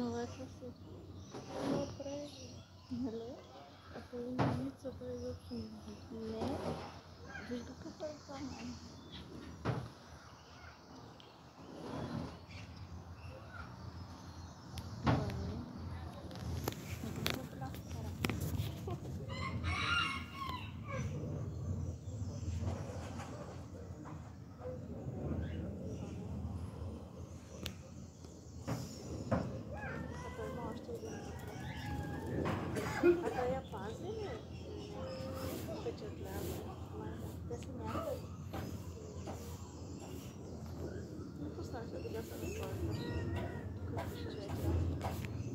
No lecz się. No prawie. Ale? A powinien co to jest odcinek? Nie? Weź go poparkamy. आता या 5 दिन है Băcetleagă. Mai să ne arăt. Nu pot sta așa de gata de toată. Cât și ce ai.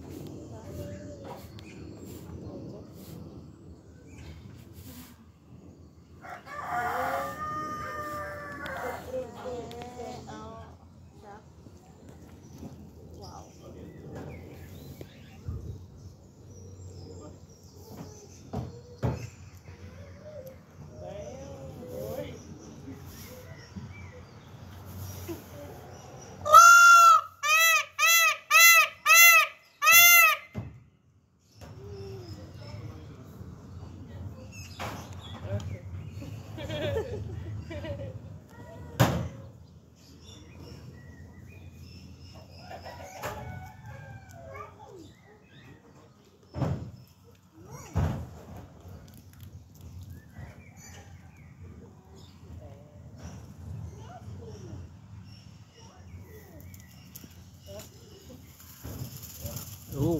Oh.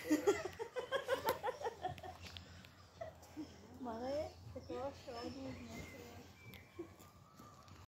Mare, te cunosco oggi.